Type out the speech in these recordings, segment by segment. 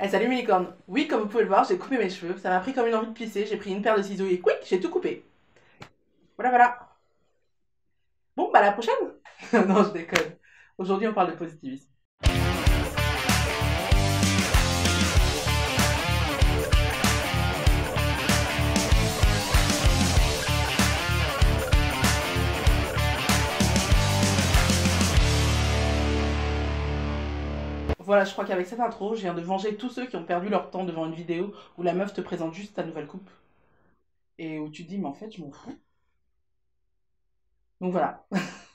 Eh, salut mes licornes. Oui, comme vous pouvez le voir, j'ai coupé mes cheveux. Ça m'a pris comme une envie de pisser. J'ai pris une paire de ciseaux et quick, j'ai tout coupé. Voilà, voilà. Bon, bah à la prochaine. Non, je déconne. Aujourd'hui, on parle de positivisme. Voilà, je crois qu'avec cette intro, je viens de venger tous ceux qui ont perdu leur temps devant une vidéo où la meuf te présente juste ta nouvelle coupe. Et où tu te dis, mais en fait, je m'en fous. Donc voilà.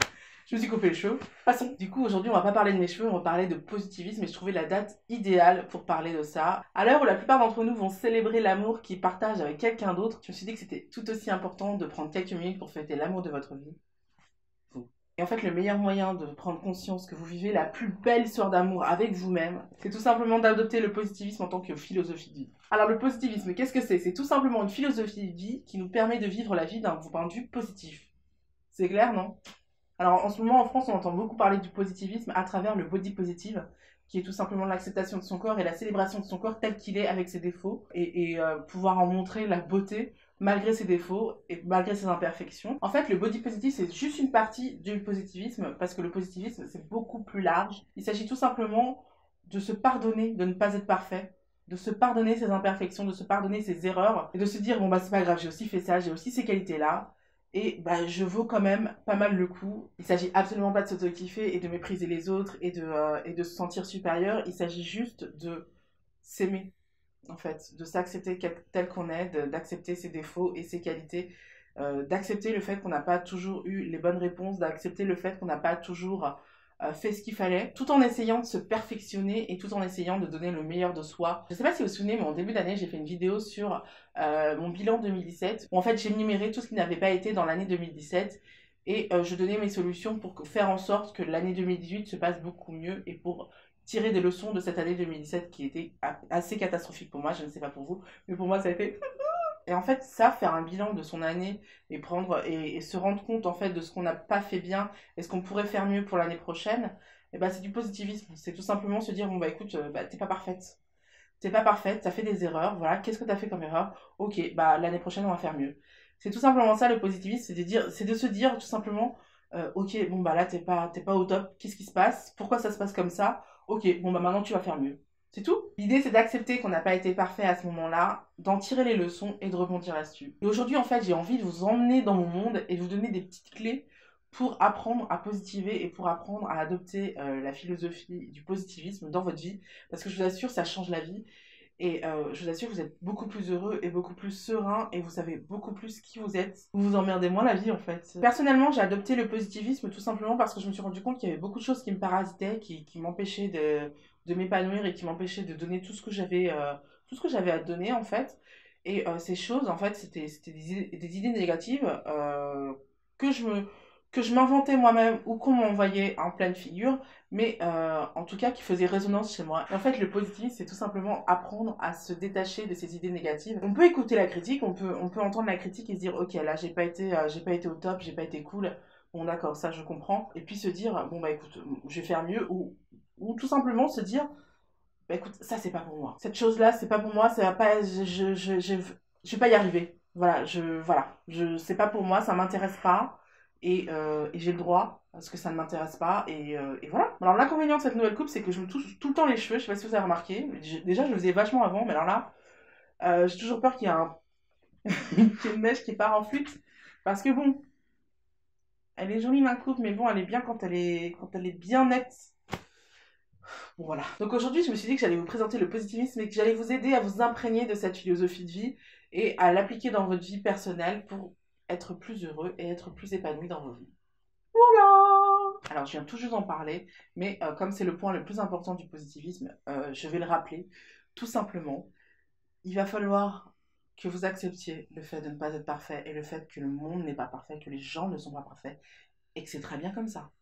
Je me suis coupé les cheveux. Passons. Du coup, aujourd'hui, on va pas parler de mes cheveux, on va parler de positivisme et je trouvais la date idéale pour parler de ça. À l'heure où la plupart d'entre nous vont célébrer l'amour qu'ils partagent avec quelqu'un d'autre, je me suis dit que c'était tout aussi important de prendre quelques minutes pour fêter l'amour de votre vie. Et en fait, le meilleur moyen de prendre conscience que vous vivez la plus belle histoire d'amour avec vous-même, c'est tout simplement d'adopter le positivisme en tant que philosophie de vie. Alors le positivisme, qu'est-ce que c'est? C'est tout simplement une philosophie de vie qui nous permet de vivre la vie d'un point de vue positif. C'est clair, non? Alors en ce moment en France, on entend beaucoup parler du positivisme à travers le body positive, qui est tout simplement l'acceptation de son corps et la célébration de son corps tel qu'il est avec ses défauts et pouvoir en montrer la beauté malgré ses défauts et malgré ses imperfections. En fait, le body positive, c'est juste une partie du positivisme parce que le positivisme, c'est beaucoup plus large. Il s'agit tout simplement de se pardonner de ne pas être parfait, de se pardonner ses imperfections, de se pardonner ses erreurs et de se dire bon bah c'est pas grave, j'ai aussi fait ça, j'ai aussi ces qualités-là. Et bah, je vaux quand même pas mal le coup. Il s'agit absolument pas de s'auto-kiffer et de mépriser les autres et de se sentir supérieur. Il s'agit juste de s'aimer, en fait, de s'accepter tel qu'on est, d'accepter ses défauts et ses qualités, d'accepter le fait qu'on n'a pas toujours eu les bonnes réponses, d'accepter le fait qu'on n'a pas toujours fait ce qu'il fallait, tout en essayant de se perfectionner et tout en essayant de donner le meilleur de soi. Je sais pas si vous vous souvenez, mais en début d'année, j'ai fait une vidéo sur mon bilan 2017, où en fait j'énumérais tout ce qui n'avait pas été dans l'année 2017, et je donnais mes solutions pour faire en sorte que l'année 2018 se passe beaucoup mieux, et pour tirer des leçons de cette année 2017 qui était assez catastrophique pour moi, je ne sais pas pour vous, mais pour moi ça a été... Et en fait, ça, faire un bilan de son année et prendre et se rendre compte en fait de ce qu'on n'a pas fait bien et ce qu'on pourrait faire mieux pour l'année prochaine, et ben c'est du positivisme. C'est tout simplement se dire bon bah écoute, bah, t'es pas parfaite. T'es pas parfaite, t'as fait des erreurs, voilà, qu'est-ce que t'as fait comme erreur? Ok, bah l'année prochaine on va faire mieux. C'est tout simplement ça le positivisme, c'est de se dire tout simplement ok, bon bah là t'es pas au top, qu'est-ce qui se passe? Pourquoi ça se passe comme ça? Ok, bon bah maintenant tu vas faire mieux. C'est tout. L'idée, c'est d'accepter qu'on n'a pas été parfait à ce moment-là, d'en tirer les leçons et de rebondir là-dessus. Et aujourd'hui, en fait, j'ai envie de vous emmener dans mon monde et de vous donner des petites clés pour apprendre à positiver et pour apprendre à adopter la philosophie du positivisme dans votre vie. Parce que je vous assure, ça change la vie. Et je vous assure, vous êtes beaucoup plus heureux et beaucoup plus serein et vous savez beaucoup plus qui vous êtes. Vous vous emmerdez moins la vie en fait. Personnellement, j'ai adopté le positivisme tout simplement parce que je me suis rendu compte qu'il y avait beaucoup de choses qui me parasitaient, qui m'empêchaient de m'épanouir et qui m'empêchaient de donner tout ce que j'avais à donner en fait. Et ces choses, en fait, c'était des idées négatives que je me que je m'inventais moi-même ou qu'on m'envoyait en pleine figure, mais en tout cas qui faisait résonance chez moi. Et en fait, le positivisme, c'est tout simplement apprendre à se détacher de ces idées négatives. On peut écouter la critique, on peut entendre la critique et se dire, ok, là, j'ai pas été au top, j'ai pas été cool. Bon, d'accord, ça, je comprends. Et puis se dire, bon, bah écoute, je vais faire mieux, ou tout simplement se dire, bah écoute, ça, c'est pas pour moi. Cette chose-là, c'est pas pour moi, ça va pas, je vais pas y arriver. C'est pas pour moi, ça m'intéresse pas et j'ai le droit parce que ça ne m'intéresse pas et voilà. Alors l'inconvénient de cette nouvelle coupe, c'est que je me touche tout le temps les cheveux, je sais pas si vous avez remarqué. Déjà, je le faisais vachement avant, mais alors là, j'ai toujours peur qu'il y ait qu'il y ait une mèche qui part en flûte parce que bon, elle est jolie ma coupe, mais bon, elle est bien quand elle est bien nette. Bon, voilà. Donc aujourd'hui, je me suis dit que j'allais vous présenter le positivisme et que j'allais vous aider à vous imprégner de cette philosophie de vie et à l'appliquer dans votre vie personnelle pour être plus heureux et être plus épanoui dans vos vies. Voilà. Alors, je viens tout juste d'en parler, mais comme c'est le point le plus important du positivisme, je vais le rappeler. Tout simplement, il va falloir que vous acceptiez le fait de ne pas être parfait et le fait que le monde n'est pas parfait, que les gens ne sont pas parfaits et que c'est très bien comme ça.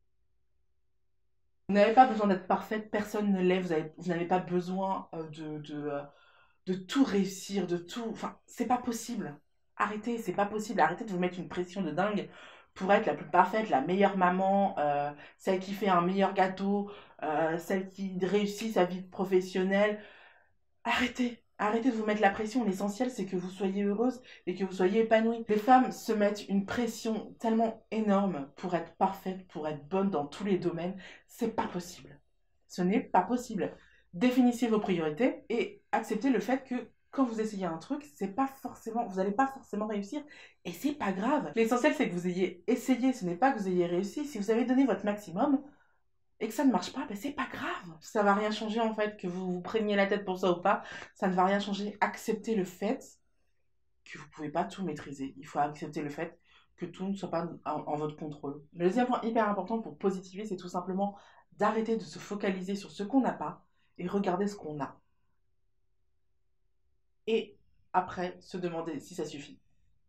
Vous n'avez pas besoin d'être parfaite, personne ne l'est, vous n'avez pas besoin de tout réussir, de tout... Enfin, c'est pas possible. Arrêtez, c'est pas possible. Arrêtez de vous mettre une pression de dingue pour être la plus parfaite, la meilleure maman, celle qui fait un meilleur gâteau, celle qui réussit sa vie professionnelle. Arrêtez de vous mettre la pression. L'essentiel, c'est que vous soyez heureuse et que vous soyez épanouie. Les femmes se mettent une pression tellement énorme pour être parfaite, pour être bonne dans tous les domaines. C'est pas possible. Ce n'est pas possible. Définissez vos priorités et acceptez le fait que quand vous essayez un truc, c'est pas forcément, vous n'allez pas forcément réussir et c'est pas grave. L'essentiel, c'est que vous ayez essayé, ce n'est pas que vous ayez réussi. Si vous avez donné votre maximum, et que ça ne marche pas, ben c'est pas grave. Ça va rien changer en fait, que vous vous preniez la tête pour ça ou pas, ça ne va rien changer. Acceptez le fait que vous pouvez pas tout maîtriser. Il faut accepter le fait que tout ne soit pas en votre contrôle. Le deuxième point hyper important pour positiver, c'est tout simplement d'arrêter de se focaliser sur ce qu'on n'a pas et regarder ce qu'on a. Et après, se demander si ça suffit.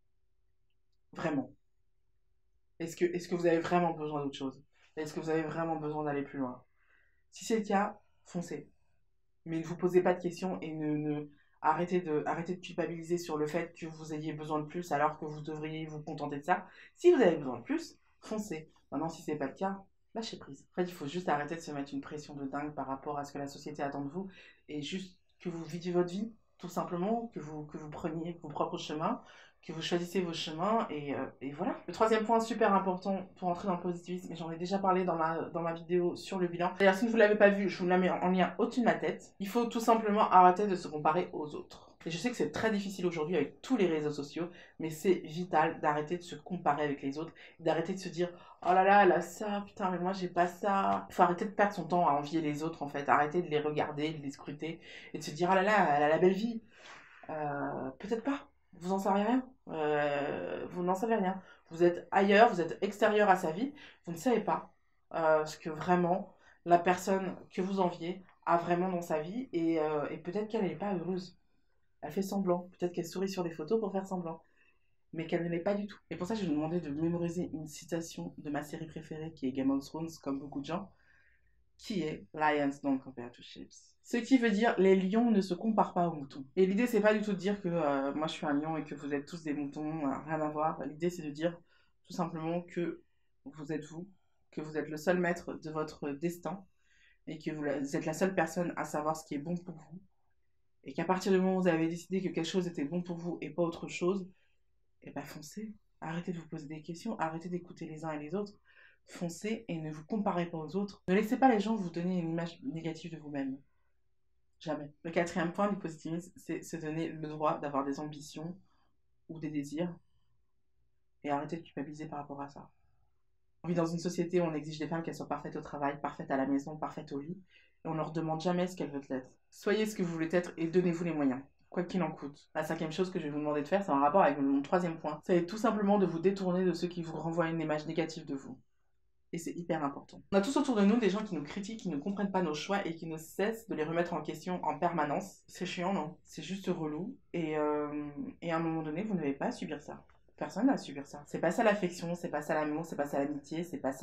Vraiment. Est-ce que vous avez vraiment besoin d'autre chose? Est-ce que vous avez vraiment besoin d'aller plus loin? Si c'est le cas, foncez. Mais ne vous posez pas de questions et arrêtez de culpabiliser sur le fait que vous ayez besoin de plus alors que vous devriez vous contenter de ça. Si vous avez besoin de plus, foncez. Maintenant, si ce n'est pas le cas, lâchez prise. En fait, il faut juste arrêter de se mettre une pression de dingue par rapport à ce que la société attend de vous et juste que vous viviez votre vie, tout simplement, que vous preniez vos propres chemins, que vous choisissez vos chemins et voilà. Le troisième point super important pour entrer dans le positivisme, et j'en ai déjà parlé dans ma vidéo sur le bilan. D'ailleurs, si vous ne l'avez pas vu, je vous la mets en lien au-dessus de ma tête. Il faut tout simplement arrêter de se comparer aux autres. Et je sais que c'est très difficile aujourd'hui avec tous les réseaux sociaux, mais c'est vital d'arrêter de se comparer avec les autres, d'arrêter de se dire oh là là, elle a ça, putain, mais moi j'ai pas ça. Il faut arrêter de perdre son temps à envier les autres en fait, arrêter de les regarder, de les scruter et de se dire oh là là, elle a la belle vie. Peut-être pas, vous en savez rien. Vous n'en savez rien. Vous êtes ailleurs, vous êtes extérieur à sa vie, vous ne savez pas ce que vraiment la personne que vous enviez a vraiment dans sa vie et peut-être qu'elle n'est pas heureuse. Elle fait semblant, peut-être qu'elle sourit sur les photos pour faire semblant, mais qu'elle ne l'est pas du tout. Et pour ça, je vais vous demander de mémoriser une citation de ma série préférée qui est Game of Thrones, comme beaucoup de gens, qui est Lions don't compare to sheep. Ce qui veut dire les lions ne se comparent pas aux moutons. Et l'idée c'est pas du tout de dire que moi je suis un lion et que vous êtes tous des moutons, rien à voir. L'idée c'est de dire tout simplement que vous êtes vous, que vous êtes le seul maître de votre destin et que vous êtes la seule personne à savoir ce qui est bon pour vous. Et qu'à partir du moment où vous avez décidé que quelque chose était bon pour vous et pas autre chose, et ben foncez. Arrêtez de vous poser des questions, arrêtez d'écouter les uns et les autres. Foncez et ne vous comparez pas aux autres. Ne laissez pas les gens vous donner une image négative de vous-même. Jamais. Le quatrième point du positivisme, c'est se donner le droit d'avoir des ambitions ou des désirs et arrêter de culpabiliser par rapport à ça. On vit dans une société où on exige des femmes qu'elles soient parfaites au travail, parfaites à la maison, parfaites au lit, et on ne leur demande jamais ce qu'elles veulent être. Soyez ce que vous voulez être et donnez-vous les moyens, quoi qu'il en coûte. La cinquième chose que je vais vous demander de faire, c'est en rapport avec mon troisième point. Ça va être tout simplement de vous détourner de ceux qui vous renvoient une image négative de vous. Et c'est hyper important. On a tous autour de nous des gens qui nous critiquent, qui ne comprennent pas nos choix et qui ne cessent de les remettre en question en permanence. C'est chiant, non? C'est juste relou. Et à un moment donné, vous n'avez pas à subir ça. Personne n'a à subir ça. C'est pas ça l'affection, c'est pas ça l'amour, c'est pas ça l'amitié, c'est pas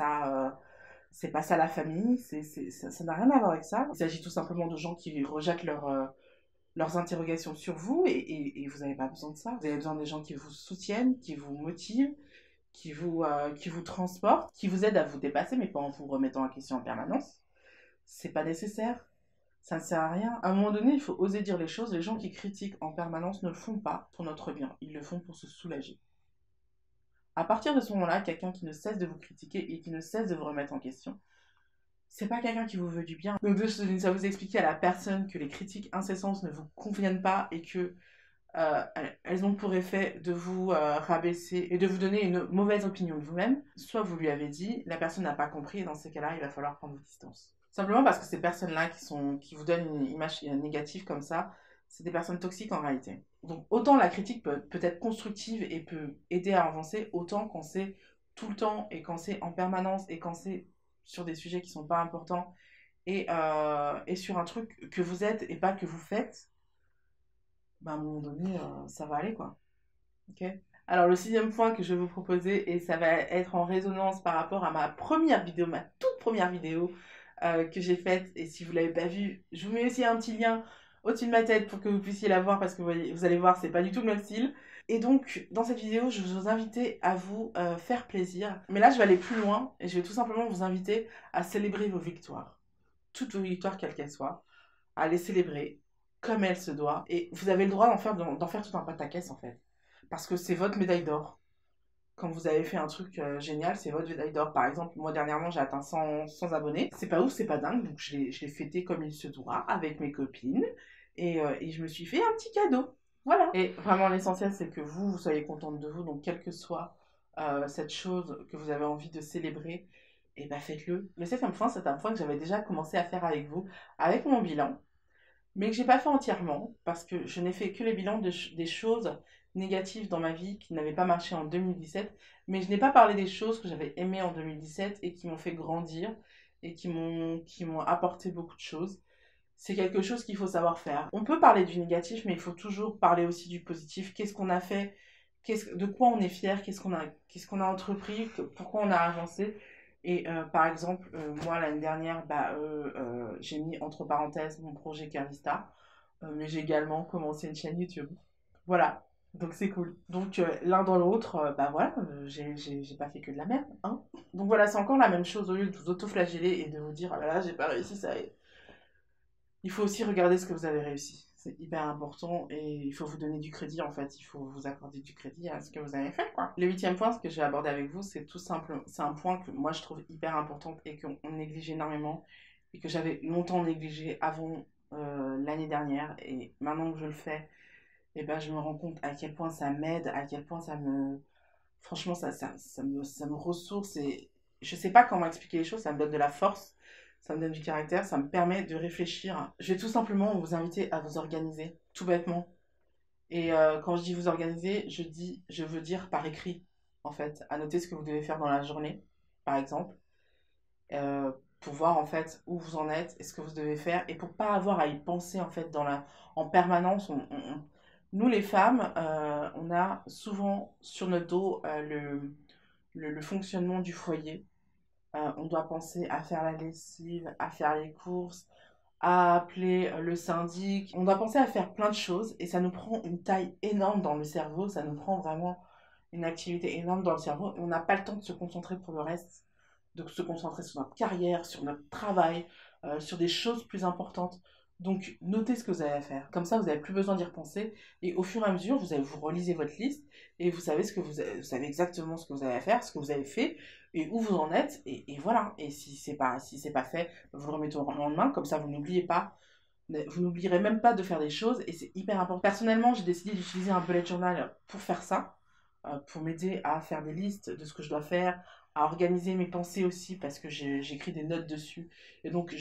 ça la famille, ça n'a rien à voir avec ça. Il s'agit tout simplement de gens qui rejettent leurs interrogations sur vous et vous n'avez pas besoin de ça. Vous avez besoin des gens qui vous soutiennent, qui vous motivent, qui vous transportent, qui vous aident à vous dépasser, mais pas en vous remettant en question en permanence. C'est pas nécessaire. Ça ne sert à rien. À un moment donné, il faut oser dire les choses. Les gens qui critiquent en permanence ne le font pas pour notre bien. Ils le font pour se soulager. À partir de ce moment-là, quelqu'un qui ne cesse de vous critiquer et qui ne cesse de vous remettre en question, c'est pas quelqu'un qui vous veut du bien. Donc, ça vous expliquer à la personne que les critiques incessantes ne vous conviennent pas et que elles ont pour effet de vous rabaisser et de vous donner une mauvaise opinion de vous-même. Soit vous lui avez dit, la personne n'a pas compris, et dans ces cas-là, il va falloir prendre vos distances. Simplement parce que ces personnes-là qui vous donnent une image négative comme ça, c'est des personnes toxiques en réalité. Donc autant la critique peut être constructive et peut aider à avancer, autant quand c'est tout le temps et quand c'est en permanence et quand c'est sur des sujets qui sont pas importants et sur un truc que vous êtes et pas que vous faites, bah, à un moment donné, ça va aller, quoi. Ok. Alors, le sixième point que je vais vous proposer, et ça va être en résonance par rapport à ma première vidéo, ma toute première vidéo que j'ai faite, et si vous ne l'avez pas vue, je vous mets aussi un petit lien au-dessus de ma tête pour que vous puissiez la voir, parce que vous allez voir, c'est pas du tout le même style. Et donc, dans cette vidéo, je vais vous inviter à vous faire plaisir. Mais là, je vais aller plus loin, et je vais tout simplement vous inviter à célébrer vos victoires. Toutes vos victoires, quelles qu'elles soient, à les célébrer, comme elle se doit. Et vous avez le droit d'en faire tout un pataquès en fait. Parce que c'est votre médaille d'or. Quand vous avez fait un truc génial, c'est votre médaille d'or. Par exemple, moi dernièrement, j'ai atteint 100 abonnés. C'est pas ouf, c'est pas dingue. Donc je l'ai fêté comme il se doit avec mes copines. Et je me suis fait un petit cadeau. Voilà. Et vraiment, l'essentiel, c'est que vous soyez contente de vous. Donc, quelle que soit cette chose que vous avez envie de célébrer, et ben faites-le. Le 7e point, c'est un point que j'avais déjà commencé à faire avec vous, avec mon bilan, mais que j'ai pas fait entièrement, parce que je n'ai fait que les bilans des choses négatives dans ma vie qui n'avaient pas marché en 2017, mais je n'ai pas parlé des choses que j'avais aimées en 2017 et qui m'ont fait grandir et qui m'ont apporté beaucoup de choses. C'est quelque chose qu'il faut savoir faire. On peut parler du négatif, mais il faut toujours parler aussi du positif. Qu'est-ce qu'on a fait? De quoi on est fier? Qu'est-ce qu'on a entrepris? Pourquoi on a avancé? Et par exemple, moi l'année dernière, j'ai mis entre parenthèses mon projet Carvista, mais j'ai également commencé une chaîne YouTube. Voilà, donc c'est cool. Donc l'un dans l'autre, voilà, j'ai pas fait que de la merde, hein. Donc voilà, c'est encore la même chose au lieu de vous auto-flageller et de vous dire ah là là, j'ai pas réussi ça. Il faut aussi regarder ce que vous avez réussi. C'est hyper important et il faut vous donner du crédit en fait. Il faut vous accorder du crédit à ce que vous avez fait quoi. Le 8e point, ce que j'ai abordé avec vous, c'est tout simple. C'est un point que moi je trouve hyper important et qu'on néglige énormément et que j'avais longtemps négligé avant l'année dernière et maintenant que je le fais, et ben je me rends compte à quel point ça m'aide, à quel point ça me, franchement ça me ressource et je sais pas comment expliquer les choses, ça me donne de la force, ça me donne du caractère, ça me permet de réfléchir. Je vais tout simplement vous inviter à vous organiser, tout bêtement. Et quand je dis vous organiser, je veux dire par écrit, en fait, à noter ce que vous devez faire dans la journée, par exemple, euh, pour voir en fait où vous en êtes et ce que vous devez faire, et pour pas avoir à y penser en fait en permanence. Nous les femmes, on a souvent sur notre dos le fonctionnement du foyer. On doit penser à faire la lessive, à faire les courses, à appeler le syndic. On doit penser à faire plein de choses et ça nous prend une taille énorme dans le cerveau. Ça nous prend vraiment une activité énorme dans le cerveau. Et on n'a pas le temps de se concentrer pour le reste, de se concentrer sur notre carrière, sur notre travail, sur des choses plus importantes. Donc, notez ce que vous avez à faire. Comme ça, vous n'avez plus besoin d'y repenser. Et au fur et à mesure, vous relisez votre liste et vous savez, vous savez exactement ce que vous avez à faire, ce que vous avez fait et où vous en êtes. Et voilà. Et si c'est pas fait, vous le remettez au lendemain. Comme ça, vous n'oubliez pas. Vous n'oublierez même pas de faire des choses. Et c'est hyper important. Personnellement, j'ai décidé d'utiliser un bullet journal pour faire ça. Pour m'aider à faire des listes de ce que je dois faire, à organiser mes pensées aussi, parce que j'écris des notes dessus. Et donc,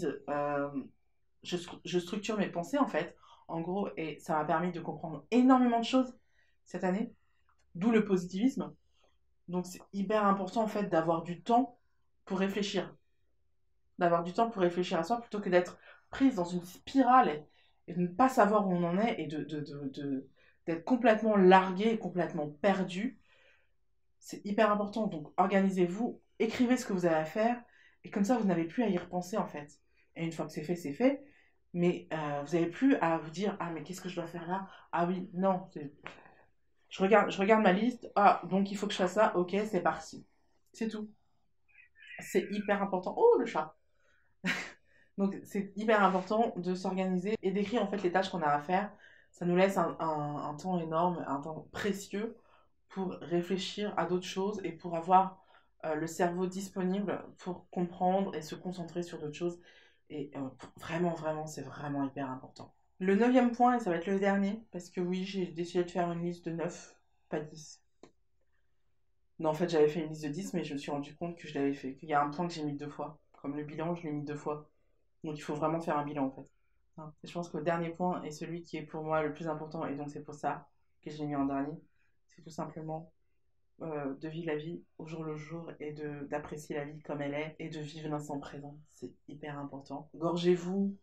je structure mes pensées en fait, en gros, et ça m'a permis de comprendre énormément de choses cette année, d'où le positivisme. Donc c'est hyper important en fait d'avoir du temps pour réfléchir, d'avoir du temps pour réfléchir à soi plutôt que d'être prise dans une spirale et de ne pas savoir où on en est et d'être complètement largué et complètement perdu. C'est hyper important. Donc organisez-vous, écrivez ce que vous avez à faire et comme ça vous n'avez plus à y repenser en fait. Et une fois que c'est fait, c'est fait. Mais vous n'avez plus à vous dire ah mais qu'est-ce que je dois faire là? Ah oui, non. Je regarde ma liste. Ah donc il faut que je fasse ça. Ok, c'est parti. C'est tout. C'est hyper important. Oh le chat. Donc c'est hyper important de s'organiser et d'écrire en fait les tâches qu'on a à faire. Ça nous laisse un temps énorme, un temps précieux pour réfléchir à d'autres choses et pour avoir le cerveau disponible pour comprendre et se concentrer sur d'autres choses. Et vraiment, vraiment, c'est vraiment hyper important. Le 9e point, et ça va être le dernier, parce que oui, j'ai décidé de faire une liste de 9, pas 10. Non, en fait, j'avais fait une liste de 10, mais je me suis rendu compte que je l'avais fait. Qu'il y a un point que j'ai mis 2 fois. Comme le bilan, je l'ai mis 2 fois. Donc il faut vraiment faire un bilan en fait. Hein. Et je pense que le dernier point est celui qui est pour moi le plus important, et donc c'est pour ça que je l'ai mis en dernier. C'est tout simplement de vivre la vie au jour le jour et d'apprécier la vie comme elle est et de vivre l'instant présent. C'est hyper important. Gorgez-vous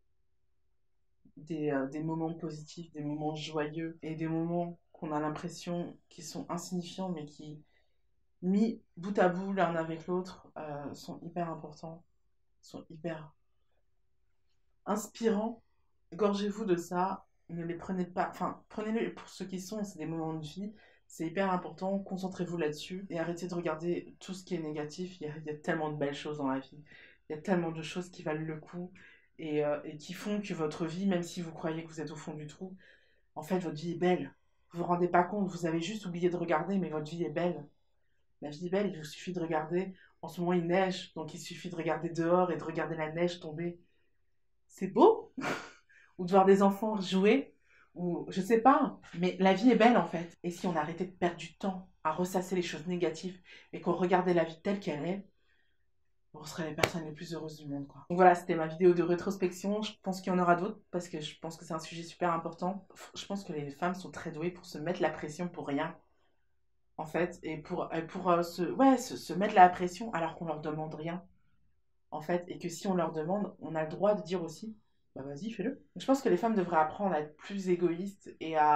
des moments positifs, des moments joyeux et des moments qu'on a l'impression qui sont insignifiants mais qui, mis bout à bout l'un avec l'autre, sont hyper importants, sont hyper inspirants. Gorgez-vous de ça, ne les prenez pas, enfin, prenez-les pour ce qu'ils sont, c'est des moments de vie, c'est hyper important, concentrez-vous là-dessus et arrêtez de regarder tout ce qui est négatif. Il y a tellement de belles choses dans la vie, il y a tellement de choses qui valent le coup et qui font que votre vie, même si vous croyez que vous êtes au fond du trou, en fait, votre vie est belle. Vous vous rendez pas compte, vous avez juste oublié de regarder, mais votre vie est belle. La vie est belle, il vous suffit de regarder. En ce moment, il neige, donc il suffit de regarder dehors et de regarder la neige tomber. C'est beau. Ou de voir des enfants jouer, ou je sais pas, mais la vie est belle en fait. Et si on arrêtait de perdre du temps à ressasser les choses négatives et qu'on regardait la vie telle qu'elle est, on serait les personnes les plus heureuses du monde, quoi. Donc voilà, c'était ma vidéo de rétrospection. Je pense qu'il y en aura d'autres parce que je pense que c'est un sujet super important. Je pense que les femmes sont très douées pour se mettre la pression pour rien, en fait, et pour se mettre la pression alors qu'on leur demande rien, en fait, et que si on leur demande, on a le droit de dire aussi, bah vas-y, fais-le. Je pense que les femmes devraient apprendre à être plus égoïstes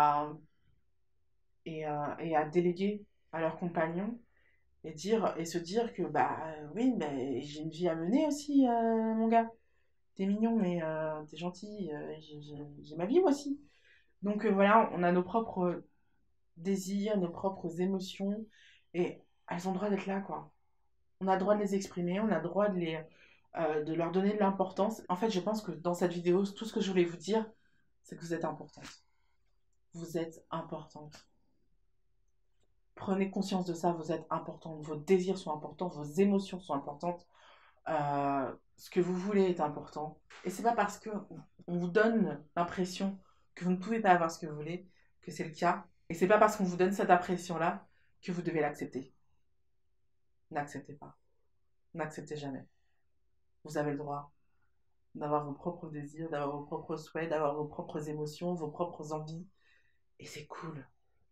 et à déléguer à leurs compagnons et se dire que bah oui, mais j'ai une vie à mener aussi, mon gars. T'es mignon, mais t'es gentil, j'ai ma vie moi aussi. Donc voilà, on a nos propres désirs, nos propres émotions, et elles ont le droit d'être là, quoi. On a le droit de les exprimer, on a le droit de leur donner de l'importance. En fait, je pense que dans cette vidéo, tout ce que je voulais vous dire, c'est que vous êtes importante. Vous êtes importante. Prenez conscience de ça, vous êtes importante. Vos désirs sont importants, vos émotions sont importantes. Ce que vous voulez est important. Et c'est pas parce qu'on vous donne l'impression que vous ne pouvez pas avoir ce que vous voulez que c'est le cas. Et c'est pas parce qu'on vous donne cette impression-là que vous devez l'accepter. N'acceptez pas. N'acceptez jamais. Vous avez le droit d'avoir vos propres désirs, d'avoir vos propres souhaits, d'avoir vos propres émotions, vos propres envies. Et c'est cool.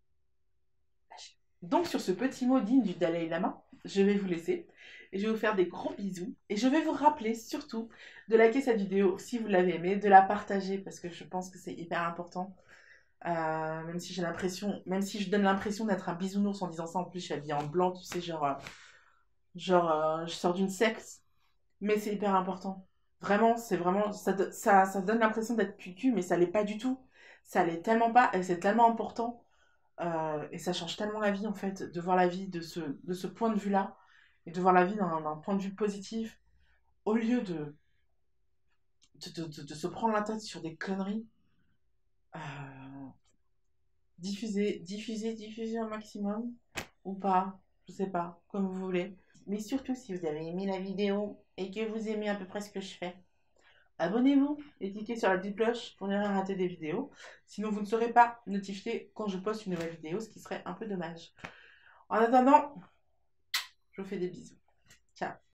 Donc sur ce petit mot digne du Dalai Lama, je vais vous laisser. Et je vais vous faire des gros bisous. Et je vais vous rappeler surtout de liker cette vidéo si vous l'avez aimée, de la partager parce que je pense que c'est hyper important. Même si j'ai l'impression, même si je donne l'impression d'être un bisounours en disant ça, en plus je suis habillée en blanc, tu sais, je sors d'une secte. Mais c'est hyper important. Vraiment, c'est vraiment, ça donne l'impression d'être cucu, mais ça l'est pas du tout. Ça l'est tellement pas, et c'est tellement important. Et ça change tellement la vie, en fait, de voir la vie de ce point de vue-là, et de voir la vie d'un point de vue positif, au lieu de se prendre la tête sur des conneries. Diffuser un maximum, ou pas, je sais pas, comme vous voulez. Mais surtout, si vous avez aimé la vidéo, et que vous aimez à peu près ce que je fais, abonnez-vous et cliquez sur la petite cloche pour ne rien rater des vidéos. Sinon, vous ne serez pas notifié quand je poste une nouvelle vidéo, ce qui serait un peu dommage. En attendant, je vous fais des bisous. Ciao.